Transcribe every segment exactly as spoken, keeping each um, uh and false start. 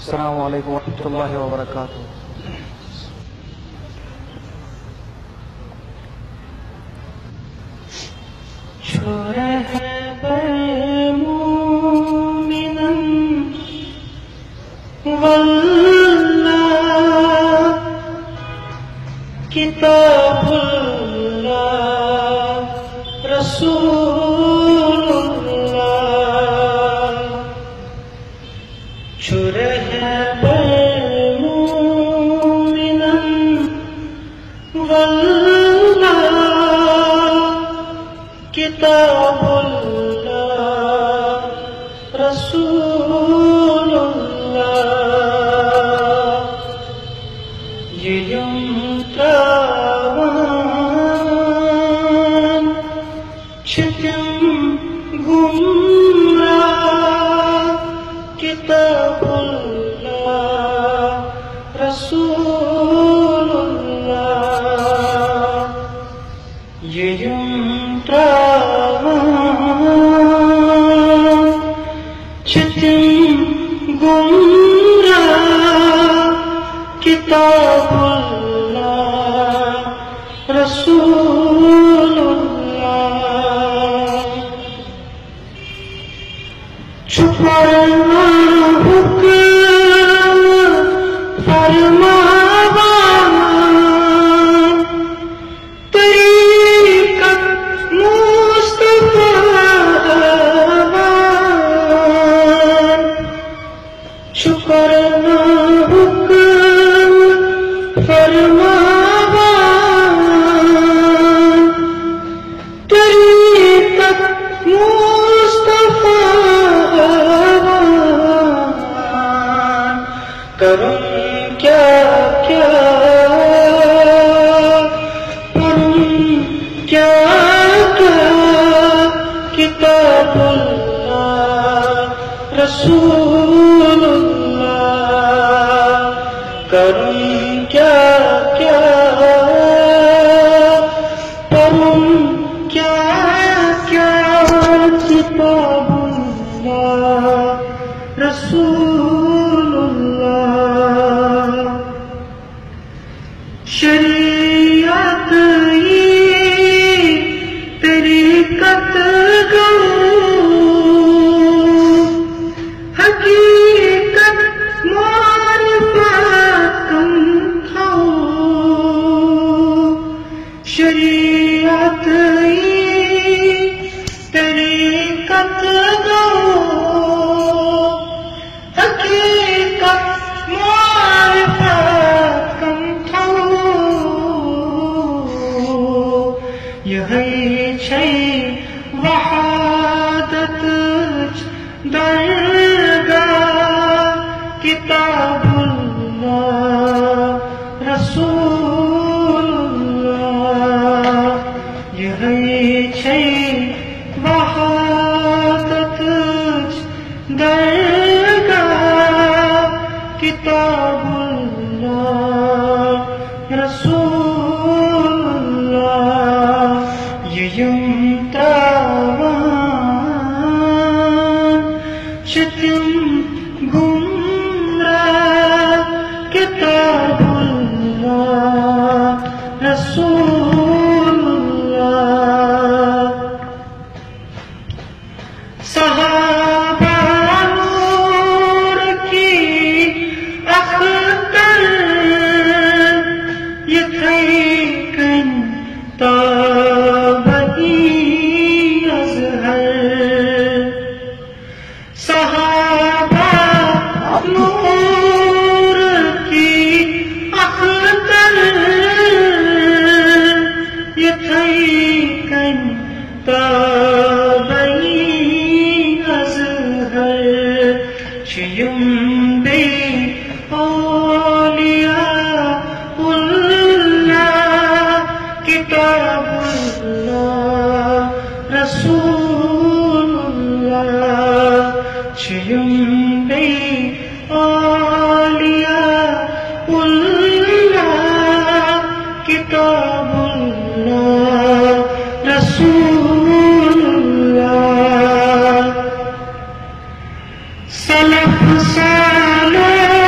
السلام علیکم ورحمۃ اللہ وبرکاتہ. کتاب اللہ رسول اللہ شرح مومنا واللہ کتاب اللہ رسول اللہ یہ چھتم گمراہ کتاب اللہ رسول اللہ یم تراوان چھتم گمراہ کتاب اللہ رسول چھپانا حکم فرماوان طریقت مصطفیٰ چھپانا حکم فرماوان طریقت کروں کیا کیا کروں کیا کیا کتاب اللہ رسول اللہ کروں کیا کیا کروں کیا کیا کتاب اللہ رسول شریعت یہ طریقت گو حقیقت معرفت کم تھو شریعت یہ طریقت گو حقیقت معرفت کم تھو یہی چھے وحادت درگاہ کتاب اللہ رسول اللہ یہی چھے وحادت درگاہ کتاب اللہ رسول اللہ یم تراوان چھتم گمراہ کتاب اللہ رسول اللہ صحابہ نور کی اختر یہ تھیکن تابعی ازہر صحابہ نور کی اختر یہ تھیکن تابعی ازہر چیم بے اولیاء اللہ کتاب اللہ رسول اللہ چیم بے اولیاء اللہ کتاب اللہ رسول اللہ سلف صالح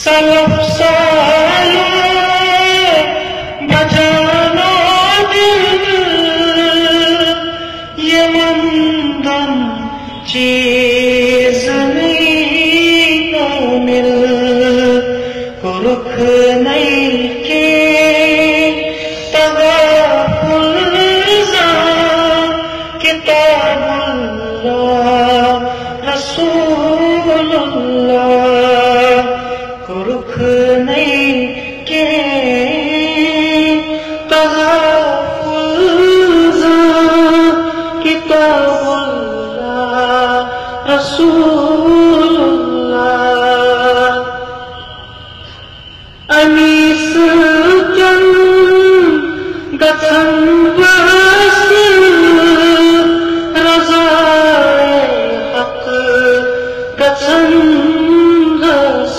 سلف سالوں بجانا دل یہ مندم چیز نہیں کامل کو رخ نہیں کے تغافل زاں کتاب اللہ رسول اللہ کو رخ نہیں کے تغافل زاں کتاب اللہ رسول اللہ انیس جن گچھن بس رضائے حق گچھن بس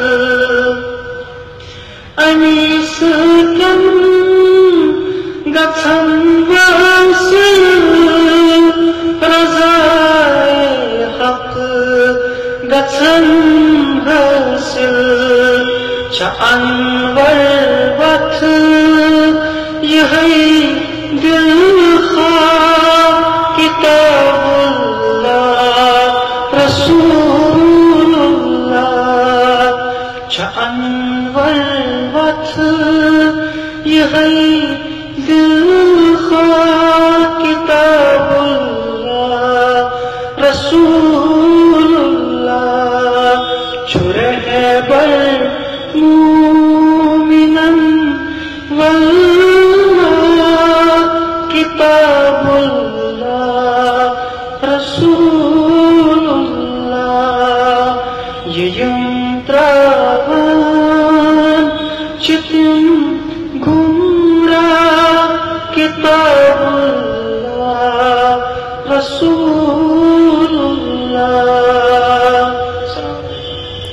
انیس جن گچھن بس رضائے حق گچھن بس چا انور وقت یہ دل خواہ کتاب اللہ رسول اللہ چا انور وقت یہ دل خواہ کتاب اللہ رسول اللہ چھرے بر مومنن واللہ کتاب اللہ رسول اللہ یہ ینتراوان چتن گمراہ کتاب اللہ رسول